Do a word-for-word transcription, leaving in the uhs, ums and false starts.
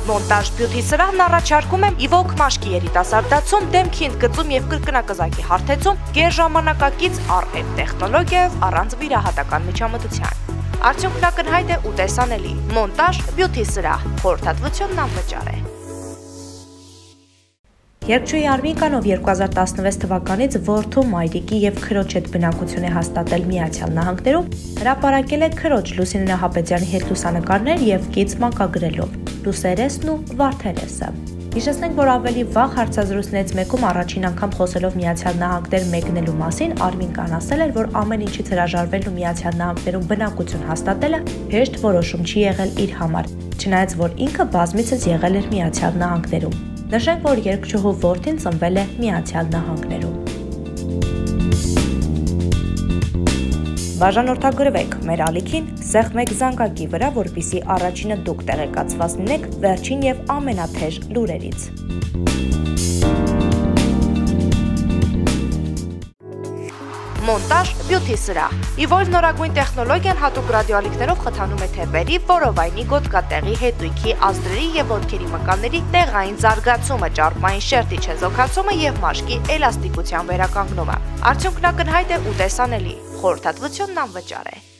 Մոնտաժ բյութի սրահն առաջարկում է իվոք մաշկի երիտասարդացում, դեմքի ընդգծում և կրկնակզակի հարթեցում գերժամանակակից առհետ տեխնոլոգիայով առանց վիրահատական միջամտության։ Արդյունքն ակնհայտ է ու տեսանելի։ Մոնտաժ բյութի սրահ, խորհրդատվությունն անվճար է։ Երգչուհի Արմինկան, ով երկու հազար տասնվեց թվականից որդու, մայրիկի և քրոջ հետ բնակություն է հաստատել Միացյալ Նահանգներում, հրապարակել է քրոջ Լուսինե Նահապետյանի հետ լուսանկարներ և կից մանկագրելով «Լուսերեսն ու Վարդերեսը»։ Հիշեցնենք, որ ավելի վաղ հարցազրույցներից մեկում առաջին անգամ խոսելով Միացյալ Նահանգներ մեկնելու մասին, Արմինկան ասել էր, որ ամեն ինչից հրաժարվելն ու Միացյալ Նահանգներում բնակություն հաստատելը հեշտ որոշում չի եղել իր համար, չնայած որ ինքը բազմիցս եղել էր Միացյալ Նահանգներում։ Նշենք, որ երգչուհու որդին ծնվել է Միացյալ Նահանգներում։ Բաժանորդագրվեք մեր ալիքին սեղմ մեկ զանգակի վրա, որպեսզի առաջինը դուք տեղեկացված լինեք վերջին և ամենաթեժ լուրերից։ Մոնտաժ բյութի սրահ։ Իվոլվ նորագույն տեխնոլոգիան հատուկ ռադիոալիքներով խթանում է թեփերի, որովայնի, գոտկատեղի, հետույքի, ազդրերի և ոտքերի մկանների տեղային զարգացումը, ճարպային շերտի չեզոքացումը և մաշկի էլաստիկության վերականգնումը։ Արդյունքն ակնհայտ է ու տեսանելի։ Խորհրդատվությունն անվճար է։